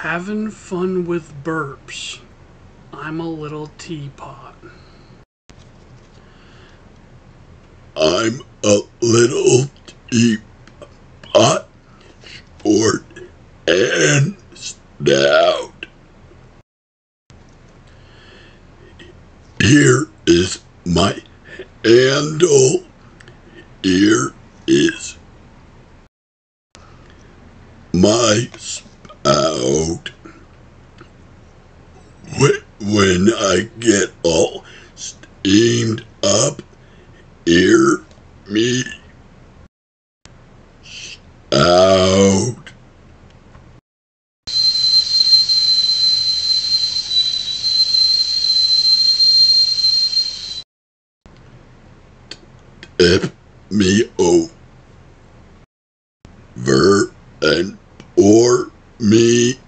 Having fun with burps. I'm a little teapot. I'm a little teapot, short and stout. Here is my handle. Here is my spout. When I get all steamed up, hear me shout. Tip me over and pour me